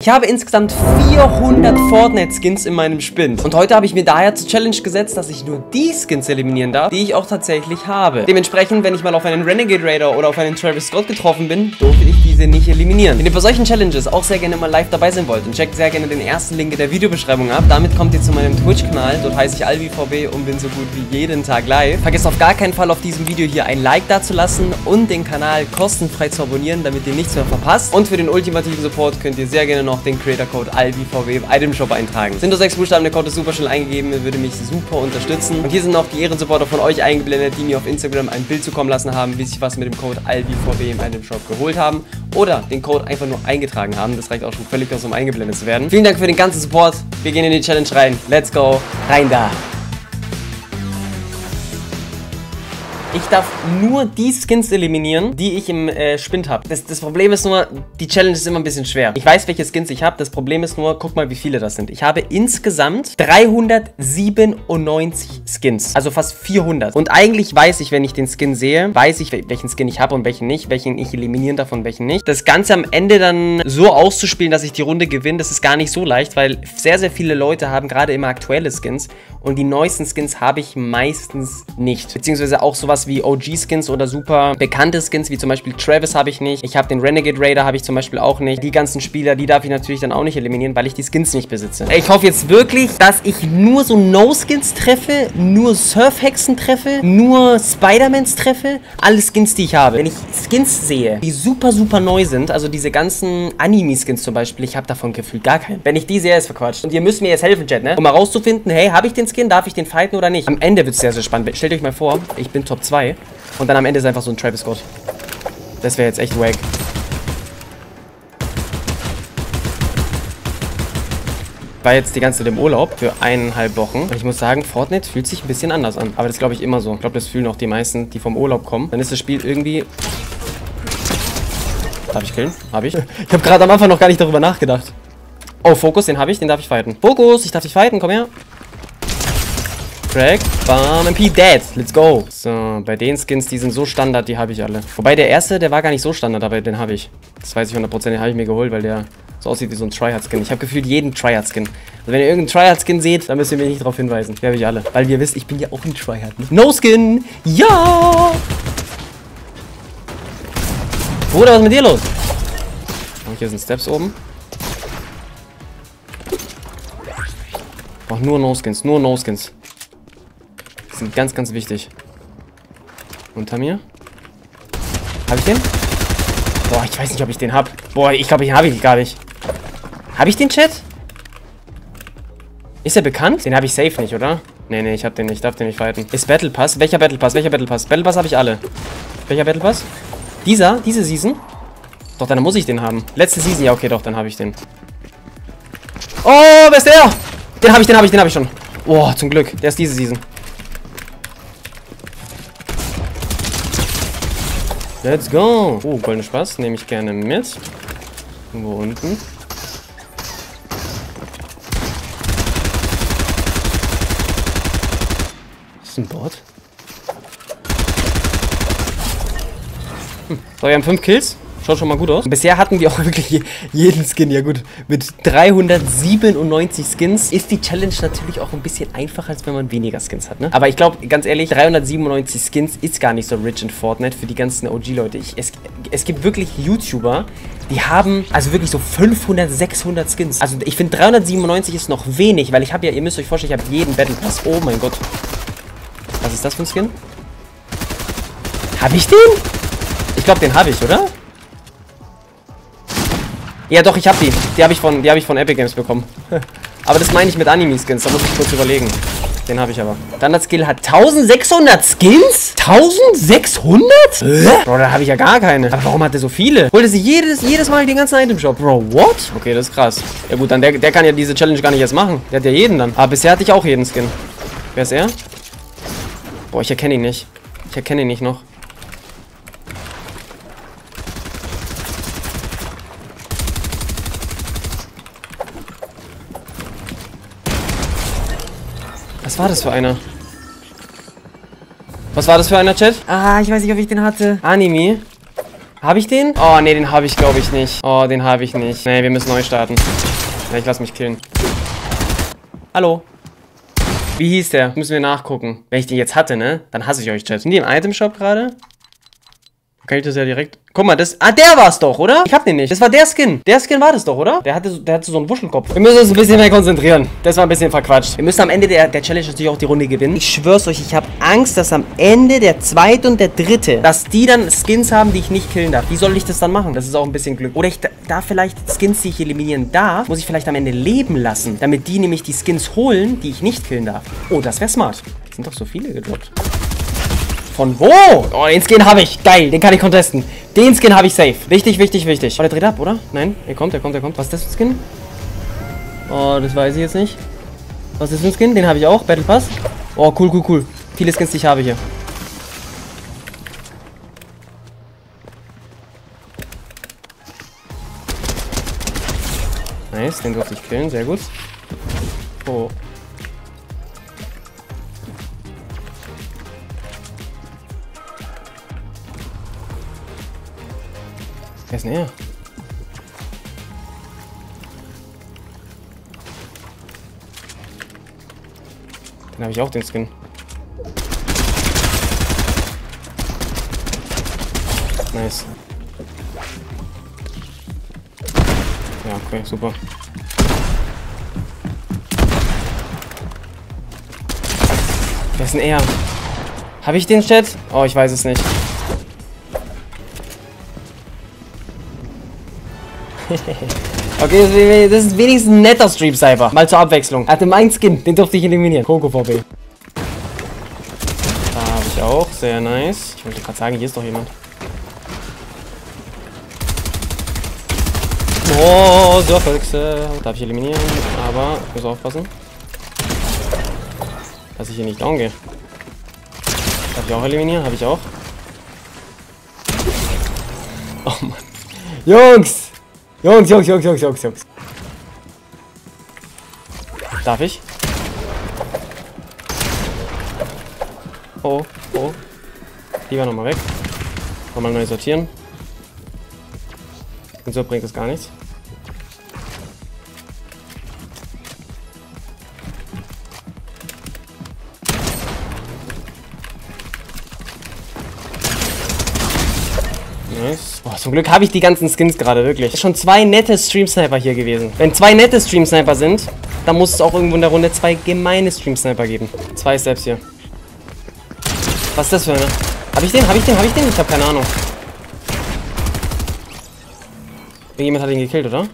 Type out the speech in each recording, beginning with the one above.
Ich habe insgesamt 400 Fortnite-Skins in meinem Spind. Und heute habe ich mir daher zur Challenge gesetzt, dass ich nur die Skins eliminieren darf, die ich auch tatsächlich habe. Dementsprechend, wenn ich mal auf einen Renegade Raider oder auf einen Travis Scott getroffen bin, durfte ich diese nicht eliminieren. Wenn ihr bei solchen Challenges auch sehr gerne mal live dabei sein wollt, dann checkt sehr gerne den ersten Link in der Videobeschreibung ab. Damit kommt ihr zu meinem Twitch-Kanal. Dort heiße ich AlbiVB und bin so gut wie jeden Tag live. Vergesst auf gar keinen Fall auf diesem Video hier ein Like dazulassen und den Kanal kostenfrei zu abonnieren, damit ihr nichts mehr verpasst. Und für den ultimativen Support könnt ihr sehr gerne noch den Creator-Code AlbiVB im Itemshop eintragen. Sind nur 6 Buchstaben, der Code ist super schnell eingegeben, würde mich super unterstützen. Und hier sind noch die Ehrensupporter von euch eingeblendet, die mir auf Instagram ein Bild zukommen lassen haben, wie sich was mit dem Code AlbiVB im Itemshop geholt haben oder den Code einfach nur eingetragen haben. Das reicht auch schon völlig aus, um eingeblendet zu werden. Vielen Dank für den ganzen Support. Wir gehen in die Challenge rein. Let's go. Rein da. Ich darf nur die Skins eliminieren, die ich im Spind habe. Das Problem ist nur, die Challenge ist immer ein bisschen schwer. Ich weiß, welche Skins ich habe. Das Problem ist nur, guck mal, wie viele das sind. Ich habe insgesamt 397 Skins. Also fast 400. Und eigentlich weiß ich, wenn ich den Skin sehe, weiß ich, welchen Skin ich habe und welchen nicht. Welchen ich eliminieren darf und welchen nicht. Das Ganze am Ende dann so auszuspielen, dass ich die Runde gewinne, das ist gar nicht so leicht, weil sehr, sehr viele Leute haben gerade immer aktuelle Skins. Und die neuesten Skins habe ich meistens nicht. Beziehungsweise auch sowas wie OG-Skins oder super bekannte Skins, wie zum Beispiel Travis habe ich nicht. Ich habe den Renegade Raider, habe ich zum Beispiel auch nicht. Die ganzen Spieler, die darf ich natürlich dann auch nicht eliminieren, weil ich die Skins nicht besitze. Ich hoffe jetzt wirklich, dass ich nur so No-Skins treffe, nur Surf-Hexen treffe, nur Spider-Mans treffe. Alle Skins, die ich habe. Wenn ich Skins sehe, die super, super neu sind, also diese ganzen Anime-Skins zum Beispiel, ich habe davon gefühlt gar keinen. Wenn ich die sehe, ist verquatscht. Und ihr müsst mir jetzt helfen, Chat, ne? Um herauszufinden, hey, habe ich den Skin, darf ich den fighten oder nicht? Am Ende wird es sehr, sehr spannend. Stellt euch mal vor, ich bin Top 2 und dann am Ende ist einfach so ein Travis Scott. Das wäre jetzt echt wack. War jetzt die ganze Zeit im Urlaub für 1,5 Wochen. Und ich muss sagen, Fortnite fühlt sich ein bisschen anders an. Aber das glaube ich immer so. Ich glaube, das fühlen auch die meisten, die vom Urlaub kommen. Dann ist das Spiel irgendwie... Darf ich killen? Habe ich. Ich habe gerade am Anfang noch gar nicht darüber nachgedacht. Oh, Fokus, den habe ich, den darf ich fighten. Fokus, ich darf dich fighten, komm her. Crack, bam, MP dead. Let's go. So, bei den Skins, die sind so Standard, die habe ich alle. Wobei der erste, der war gar nicht so Standard, aber den habe ich. Das weiß ich 100%, den habe ich mir geholt, weil der so aussieht wie so ein Tryhard-Skin. Ich habe gefühlt jeden Tryhard-Skin. Also wenn ihr irgendeinen Tryhard-Skin seht, dann müsst ihr mir nicht darauf hinweisen. Die habe ich alle. Weil ihr wisst, ich bin ja auch ein Tryhard. Ne? No-Skin! Ja! Bruder, was ist mit dir los? Oh, hier sind Steps oben. Ich brauche nur No-Skins, nur No-Skins. Die sind ganz, ganz wichtig. Unter mir. Habe ich den? Boah, ich weiß nicht, ob ich den habe. Boah, ich glaube, den habe ich gar nicht. Habe ich den, Chat? Ist er bekannt? Den habe ich safe nicht, oder? Nee, nee, ich habe den nicht. Ich darf den nicht fighten. Ist Battle Pass? Welcher Battle Pass? Welcher Battle Pass? Battle Pass habe ich alle. Welcher Battle Pass? Dieser? Diese Season? Doch, dann muss ich den haben. Letzte Season? Ja, okay, doch, dann habe ich den. Oh, wer ist der? Den habe ich, den habe ich, den habe ich schon. Oh, zum Glück. Der ist diese Season. Let's go. Oh, goldener Spaß. Nehme ich gerne mit. Irgendwo unten. Das ist ein Bot. So, wir haben 5 Kills. Schaut schon mal gut aus. Und bisher hatten wir auch wirklich jeden Skin. Ja gut, mit 397 Skins ist die Challenge natürlich auch ein bisschen einfacher, als wenn man weniger Skins hat, ne? Aber ich glaube, ganz ehrlich, 397 Skins ist gar nicht so rich in Fortnite für die ganzen OG-Leute. Es gibt wirklich YouTuber, die haben also wirklich so 500, 600 Skins. Also ich finde 397 ist noch wenig, weil ich habe ja, ihr müsst euch vorstellen, ich habe jeden Battle Pass. Oh mein Gott. Was ist das für ein Skin? Habe ich den? Ich glaube, den habe ich, oder? Ja doch, ich habe die. Die habe ich von Epic Games bekommen. Aber das meine ich mit Anime-Skins. Da muss ich kurz überlegen. Den habe ich aber. Standard-Skill hat 1600 Skins? 1600? Bro, da habe ich ja gar keine. Aber warum hat der so viele? Holt er sich jedes Mal den ganzen Item-Shop? Bro, what? Okay, das ist krass. Ja gut, dann der kann ja diese Challenge gar nicht erst machen. Der hat ja jeden dann. Aber bisher hatte ich auch jeden Skin. Wer ist er? Boah, ich erkenne ihn nicht. Ich erkenne ihn nicht noch. Was war das für einer? Was war das für einer, Chat? Ah, ich weiß nicht, ob ich den hatte. Anime. Habe ich den? Oh, nee, den habe ich, glaube ich, nicht. Oh, den habe ich nicht. Nee, wir müssen neu starten. Ja, ich lasse mich killen. Hallo? Wie hieß der? Müssen wir nachgucken. Wenn ich den jetzt hatte, ne? Dann hasse ich euch, Chat. Sind die im Item-Shop gerade? Kann ich das ja direkt... Guck mal, das... Ah, der war's doch, oder? Ich hab den nicht. Das war der Skin. Der Skin war das doch, oder? Der hatte so einen Wuschelkopf. Wir müssen uns ein bisschen mehr konzentrieren. Das war ein bisschen verquatscht. Wir müssen am Ende der Challenge natürlich auch die Runde gewinnen. Ich schwör's euch, ich habe Angst, dass am Ende der zweite und der dritte, dass die dann Skins haben, die ich nicht killen darf. Wie soll ich das dann machen? Das ist auch ein bisschen Glück. Oder ich darf vielleicht Skins, die ich eliminieren darf, muss ich vielleicht am Ende leben lassen. Damit die nämlich die Skins holen, die ich nicht killen darf. Oh, das wäre smart. Es sind doch so viele gedroppt. Von wo? Oh, den Skin habe ich. Geil, den kann ich contesten. Den Skin habe ich safe. Wichtig, wichtig, wichtig. Oh, der dreht ab, oder? Nein, er kommt. Was ist das für ein Skin? Oh, das weiß ich jetzt nicht. Was ist das für ein Skin? Den habe ich auch. Battle Pass. Oh, cool. Viele Skins, die ich habe hier. Nice, den durfte ich killen. Sehr gut. Oh. Wer ist denn er? Den habe ich auch, den Skin. Nice. Ja, okay, super. Wer ist denn er? Habe ich den Chat? Oh, ich weiß es nicht. Okay, das ist wenigstens ein netter Stream-Cypher. Mal zur Abwechslung. Hatte meinen Skin, den durfte ich eliminieren. Coco VB. Da habe ich auch. Sehr nice. Ich wollte gerade sagen, hier ist doch jemand. Oh, so Füchse. Darf ich eliminieren, aber ich muss aufpassen, dass ich hier nicht down gehe. Darf ich auch eliminieren? Habe ich auch. Oh Mann. Jungs! Jungs. Darf ich? Oh. Lieber nochmal weg. Nochmal neu sortieren. Und so bringt es gar nichts. Nice. Boah, zum Glück habe ich die ganzen Skins gerade, wirklich. Es sind schon 2 nette Stream-Sniper hier gewesen. Wenn 2 nette Stream-Sniper sind, dann muss es auch irgendwo in der Runde 2 gemeine Stream-Sniper geben. 2 Steps hier. Was ist das für eine? Habe ich den? Ich habe keine Ahnung. Irgendjemand hat ihn gekillt, oder?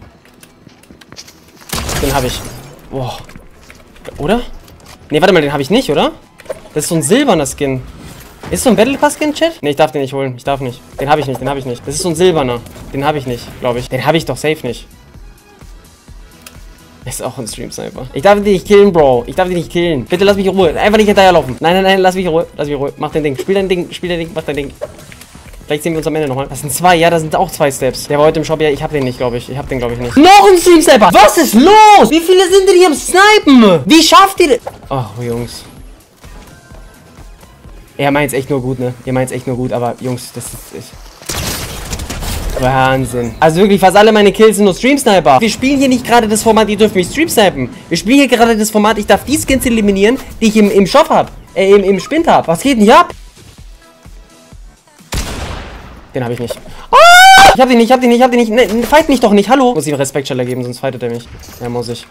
Den habe ich. Boah. Oder? Ne, warte mal, den habe ich nicht, oder? Das ist so ein silberner Skin. Ist so ein Battle Pass Skin, Chat? Ne, ich darf den nicht holen. Ich darf nicht. Den habe ich nicht. Das ist so ein silberner. Den habe ich nicht, glaube ich. Den habe ich doch safe nicht. Ist auch ein Stream-Sniper. Ich darf den nicht killen, Bro. Bitte lass mich in Ruhe. Einfach nicht hinterherlaufen. Nein, lass mich in Ruhe. Mach dein Ding. Spiel dein Ding. Mach dein Ding. Vielleicht sehen wir uns am Ende nochmal. Das sind 2. Ja, das sind auch 2 Steps. Der war heute im Shop. Ja, ich habe den nicht, glaube ich. Noch ein Stream-Sniper. Was ist los? Wie viele sind denn hier am Snipen? Wie schafft ihr das? Ach, Jungs. Er meint's echt nur gut, ne? Aber Jungs, das ist Wahnsinn. Also wirklich, fast alle meine Kills sind nur Stream-Sniper. Wir spielen hier nicht gerade das Format, ihr dürft mich Stream-Snipen. Wir spielen hier gerade das Format, ich darf die Skins eliminieren, die ich im Shop habe. Im Spind habe. Was geht denn hier ab? Den habe ich nicht. Oh! Ich hab den nicht. Ne, fight mich doch nicht, hallo. Muss ich ihm Respektsteller geben, sonst fightet er mich. Ja, muss ich.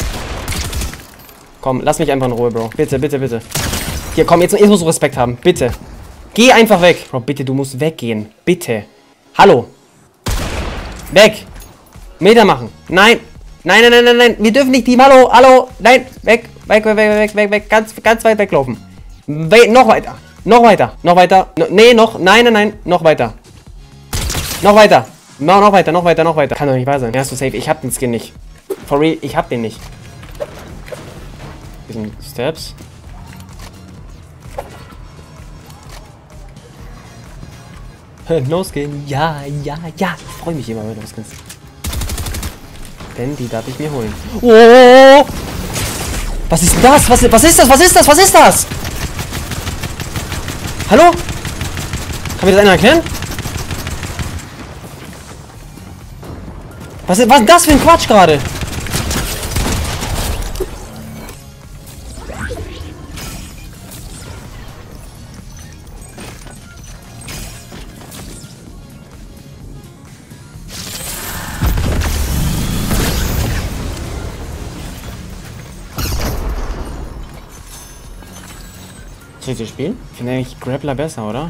Komm, lass mich einfach in Ruhe, Bro. Bitte. Hier, komm, jetzt musst du Respekt haben. Bitte. Geh einfach weg. Bro, bitte, du musst weggehen. Bitte. Hallo. Weg. Meter machen. Nein. Wir dürfen nicht Team. Hallo. Nein. Weg. Ganz weit weglaufen. Noch weiter. Noch weiter. Nein. Noch weiter. Noch weiter. Kann doch nicht wahr sein. Hast du safe? Ich hab den Skin nicht. For real, ich hab den nicht. Diesen Steps. No Skin. Ja. Ich freue mich immer über No Skins. Denn die darf ich mir holen. Oh! Was ist das? Was ist das? Hallo? Kann mir das einer erklären? Was ist denn das für ein Quatsch gerade? Soll ich das spielen? Ich finde eigentlich Grappler besser, oder?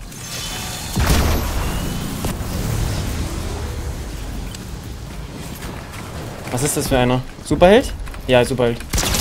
Was ist das für einer? Superheld? Ja, Superheld.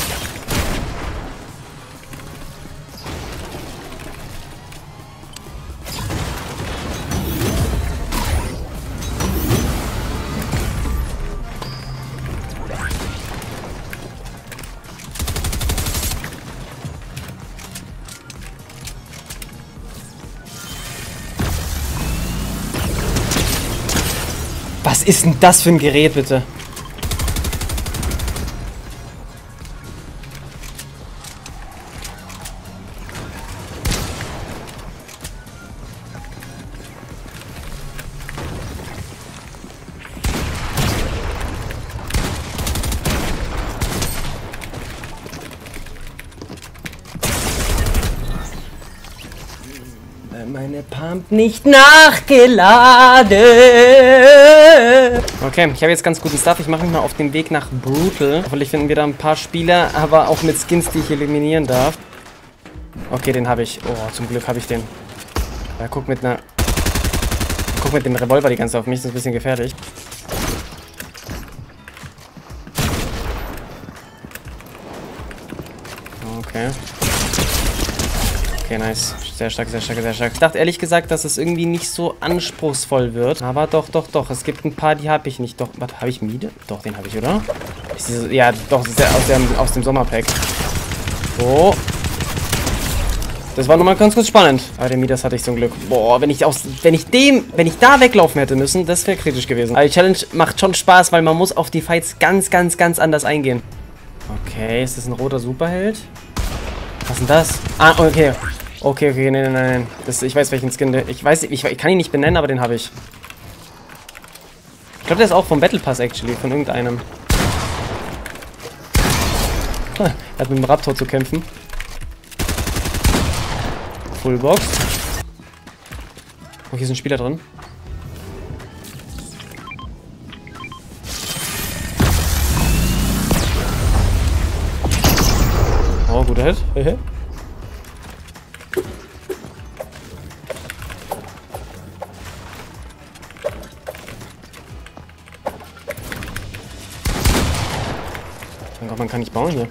Was ist denn das für ein Gerät, bitte? Meine Pump nicht nachgeladen. Okay, ich habe jetzt ganz guten Stuff. Ich mache mich mal auf den Weg nach Brutal. Hoffentlich finden wir da ein paar Spieler, aber auch mit Skins, die ich eliminieren darf. Okay, den habe ich. Oh, zum Glück habe ich den. Er guckt mit einer... Guckt mit dem Revolver die ganze Zeit auf mich. Das ist ein bisschen gefährlich. Okay. Okay, nice. Sehr stark, sehr stark, sehr stark. Ich dachte ehrlich gesagt, dass es irgendwie nicht so anspruchsvoll wird. Aber doch, doch, doch. Es gibt ein paar, die habe ich nicht. Doch, warte, habe ich Miede? Doch, den habe ich, oder? Ist diese, ja, doch, das ist ja aus dem Sommerpack. So. Das war nochmal ganz kurz spannend. Aber den Midas hatte ich zum Glück. Boah, wenn ich da weglaufen hätte müssen, das wäre kritisch gewesen. Aber die Challenge macht schon Spaß, weil man muss auf die Fights ganz, ganz, ganz anders eingehen. Okay, ist das ein roter Superheld? Was ist denn das? Ah, okay. Okay, okay, nein. Ich weiß, welchen Skin der... Ich kann ihn nicht benennen, aber den habe ich. Ich glaube, der ist auch vom Battle Pass, actually. Von irgendeinem. Er hat mit dem Raptor zu kämpfen. Fullbox. Oh, hier ist ein Spieler drin. Oh, guter Hit. Mein Gott, man kann nicht bauen hier.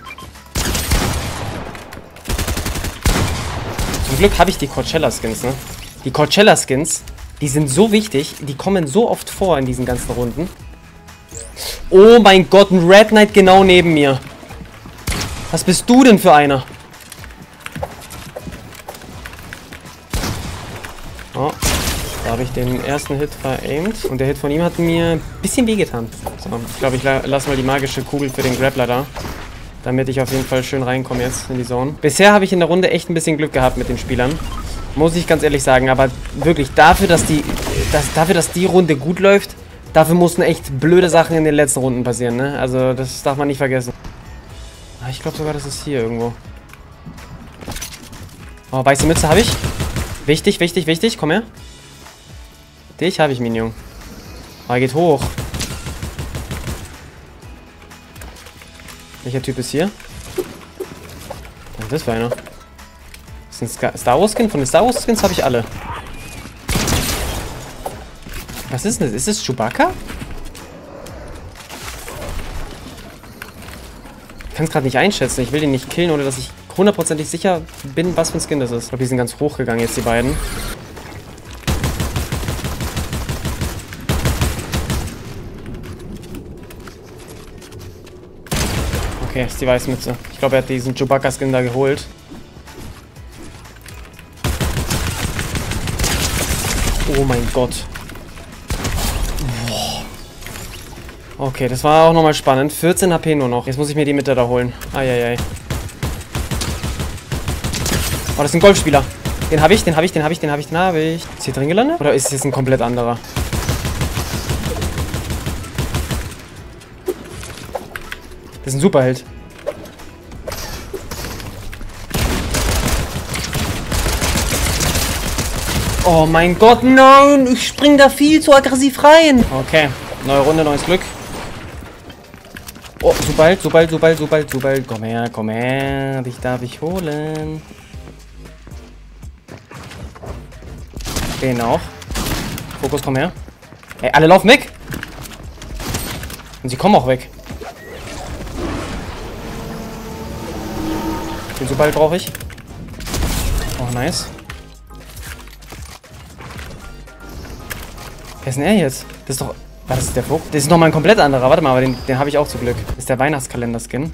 Zum Glück habe ich die Coachella-Skins, ne? Die Coachella-Skins, die sind so wichtig, die kommen so oft vor in diesen ganzen Runden. Oh mein Gott, ein Red Knight genau neben mir. Was bist du denn für einer? Oh, da habe ich den ersten Hit veraimt. Und der Hit von ihm hat mir ein bisschen wehgetan. So, ich glaube, ich lasse mal die magische Kugel für den Grappler da. Damit ich auf jeden Fall schön reinkomme jetzt in die Zone. Bisher habe ich in der Runde echt ein bisschen Glück gehabt mit den Spielern. Muss ich ganz ehrlich sagen. Aber wirklich, dafür, dass die Runde gut läuft, dafür mussten echt blöde Sachen in den letzten Runden passieren, ne? Also, das darf man nicht vergessen. Ich glaube sogar, das ist hier irgendwo. Oh, weiße Mütze habe ich. Wichtig, wichtig, wichtig. Komm her. Dich habe ich, Minion. Oh, er geht hoch. Welcher Typ ist hier? Was ist das für einer? Das ist ein Star Wars Skin. Von den Star Wars Skins habe ich alle. Was ist denn das? Ist das Chewbacca? Ich kann es gerade nicht einschätzen. Ich will den nicht killen, ohne dass ich hundertprozentig sicher bin, was für ein Skin das ist. Ich glaube, die sind ganz hoch gegangen jetzt, die beiden. Okay, ist die weiße Mütze. Ich glaube, er hat diesen Chewbacca-Skin da geholt. Oh mein Gott. Okay, das war auch nochmal spannend. 14 HP nur noch. Jetzt muss ich mir die Mitte da holen. Eieiei. Oh, das ist ein Golfspieler. Den habe ich. Ist hier drin gelandet? Oder ist es jetzt ein komplett anderer? Das ist ein Superheld. Oh mein Gott, nein! Ich spring da viel zu aggressiv rein. Okay, neue Runde, neues Glück. Oh, Superheld, Superheld. Komm her. Dich darf ich holen. Den auch. Fokus, komm her. Ey, alle laufen weg. Und sie kommen auch weg. Den Superheld brauche ich. Oh, nice. Wer ist denn er jetzt? Das ist doch... Was ist der Fokus? Das ist nochmal ein komplett anderer. Warte mal, aber den habe ich auch zu Glück. Das ist der Weihnachtskalender-Skin.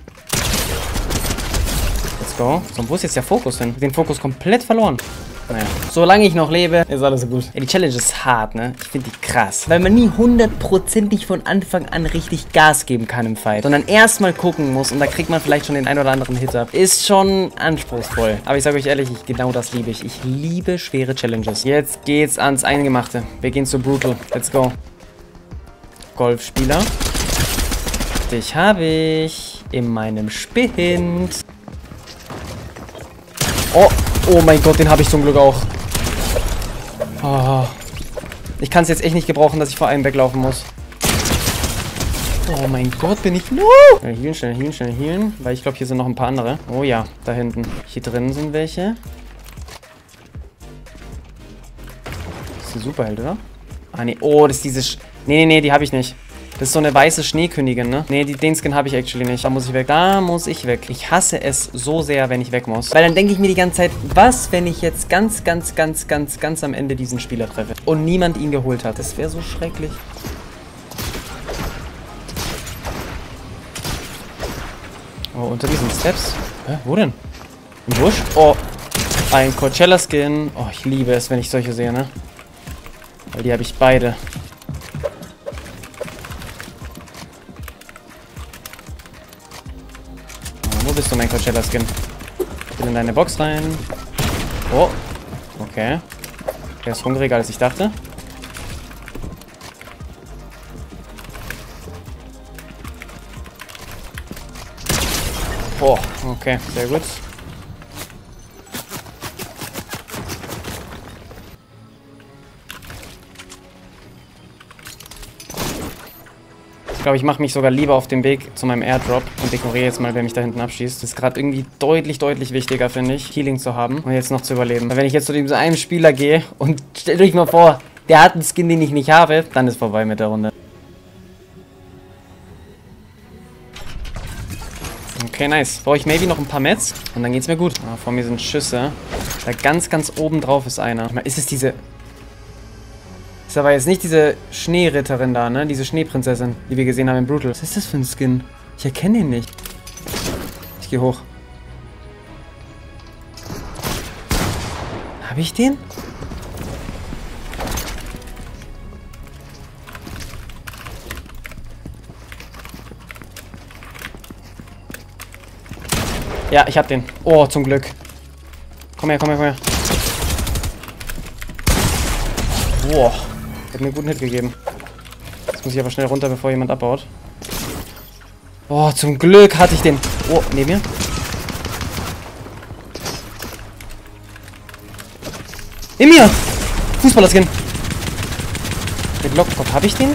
Let's go. So, wo ist jetzt der Fokus hin? Den Fokus komplett verloren. Naja. Solange ich noch lebe, ist alles so gut. Ey, die Challenge ist hart, ne? Ich finde die krass. Weil man nie 100%ig von Anfang an richtig Gas geben kann im Fight. Sondern erstmal gucken muss und da kriegt man vielleicht schon den ein oder anderen Hit ab. Ist schon anspruchsvoll. Aber ich sage euch ehrlich, genau das liebe ich. Ich liebe schwere Challenges. Jetzt geht's ans Eingemachte. Wir gehen zu Brutal. Let's go. Golfspieler. Dich habe ich in meinem Spind. Oh mein Gott, den habe ich zum Glück auch. Oh. Ich kann es jetzt echt nicht gebrauchen, dass ich vor einem weglaufen muss. Oh mein Gott, bin ich... No! Schnell healen. Weil ich glaube, hier sind noch ein paar andere. Oh ja, da hinten. Hier drin sind welche. Das ist ein Superheld, oder? Ah, nee. Oh, das ist diese... Nee, die habe ich nicht. Das ist so eine weiße Schneekönigin, ne? Nee, den Skin habe ich actually nicht. Da muss ich weg. Da muss ich weg. Ich hasse es so sehr, wenn ich weg muss. Weil dann denke ich mir die ganze Zeit, was, wenn ich jetzt ganz am Ende diesen Spieler treffe und niemand ihn geholt hat? Das wäre so schrecklich. Oh, unter diesen Steps. Hä? Wo denn? Im Busch? Oh, ein Coachella-Skin. Oh, ich liebe es, wenn ich solche sehe, ne? Weil die habe ich beide. Wo bist du, mein Coachella-Skin? Ich will in deine Box rein. Oh, okay. Der ist hungriger, als ich dachte. Oh, okay, sehr gut. Ich glaube, ich mache mich sogar lieber auf den Weg zu meinem Airdrop und dekoriere jetzt mal, wer mich da hinten abschießt. Das ist gerade irgendwie deutlich wichtiger, finde ich, Healing zu haben und jetzt noch zu überleben. Weil wenn ich jetzt zu diesem einen Spieler gehe und stellt euch mal vor, der hat einen Skin, den ich nicht habe, dann ist vorbei mit der Runde. Okay, nice. Brauche ich maybe noch ein paar Mets und dann geht's mir gut. Ah, vor mir sind Schüsse. Da ganz oben drauf ist einer. Ist es diese... Ist aber jetzt nicht diese Schneeritterin da, ne? Diese Schneeprinzessin, die wir gesehen haben in Brutal. Was ist das für ein Skin? Ich erkenne ihn nicht. Ich gehe hoch. Habe ich den? Ja, ich hab den. Oh, zum Glück. Komm her. Boah. Hat mir einen guten Hit gegeben. Jetzt muss ich aber schnell runter, bevor jemand abbaut. Oh, zum Glück hatte ich den. Oh, neben mir. In mir! Fußballer-Skin. Den Glockenkopf, habe ich den?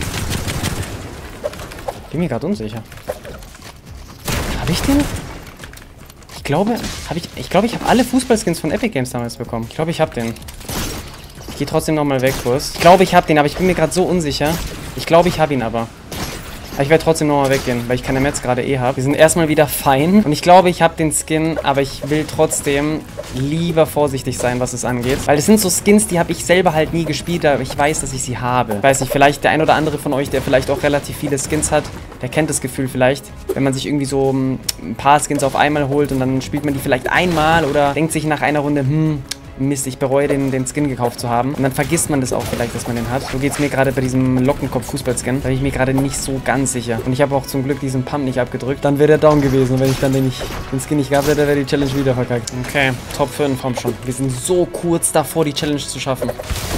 Bin mir gerade unsicher. Habe ich den? Ich glaube, ich habe alle Fußballskins von Epic Games damals bekommen. Ich glaube, ich habe den. Ich gehe trotzdem nochmal weg, Kurs. Ich glaube, ich habe den, aber ich bin mir gerade so unsicher. Ich glaube, ich habe ihn aber. Aber ich werde trotzdem nochmal weggehen, weil ich keine Mets gerade habe. Wir sind erstmal wieder fein. Und ich glaube, ich habe den Skin, aber ich will trotzdem lieber vorsichtig sein, was es angeht. Weil es sind so Skins, die habe ich selber halt nie gespielt, aber ich weiß, dass ich sie habe. Ich weiß nicht, vielleicht der ein oder andere von euch, der vielleicht auch relativ viele Skins hat, der kennt das Gefühl vielleicht, wenn man sich irgendwie so ein paar Skins auf einmal holt und dann spielt man die vielleicht einmal oder denkt sich nach einer Runde, Mist, ich bereue den Skin gekauft zu haben. Und dann vergisst man das auch vielleicht, dass man den hat. So geht es mir gerade bei diesem Lockenkopf-Fußballskin. Da bin ich mir gerade nicht so ganz sicher. Und ich habe auch zum Glück diesen Pump nicht abgedrückt. Dann wäre der down gewesen. Und wenn ich dann den Skin nicht gehabt hätte, wäre die Challenge wieder verkackt. Okay, Top 5, komm schon. Wir sind so kurz davor, die Challenge zu schaffen.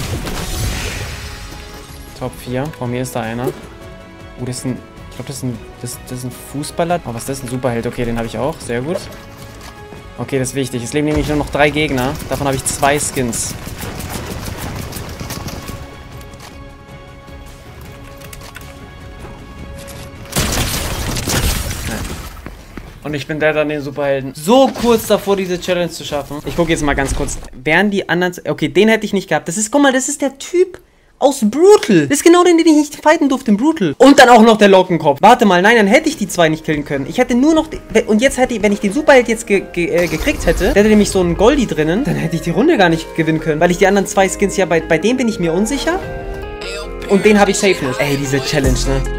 Top 4. Vor mir ist da einer. Das ist ein... Ich glaube, das ist ein Das ist ein Fußballer. Oh, was ist das? Ein Superheld. Okay, den habe ich auch. Sehr gut. Okay, das ist wichtig. Es leben nämlich nur noch 3 Gegner. Davon habe ich 2 Skins. Und ich bin der dann den Superhelden. So kurz davor, diese Challenge zu schaffen. Ich gucke jetzt mal ganz kurz. Wären die anderen... Okay, den hätte ich nicht gehabt. Das ist, guck mal, das ist der Typ aus Brutal. Das ist genau den ich nicht fighten durfte in Brutal. Und dann auch noch der Lockenkopf. Warte mal, nein, dann hätte ich die 2 nicht killen können. Ich hätte nur noch... Und jetzt hätte ich, wenn ich den Superheld jetzt gekriegt hätte, der hätte nämlich so einen Goldie drinnen, dann hätte ich die Runde gar nicht gewinnen können. Weil ich die anderen 2 Skins ja... Bei dem bin ich mir unsicher. Und den habe ich safe nicht. Ey, diese Challenge, ne?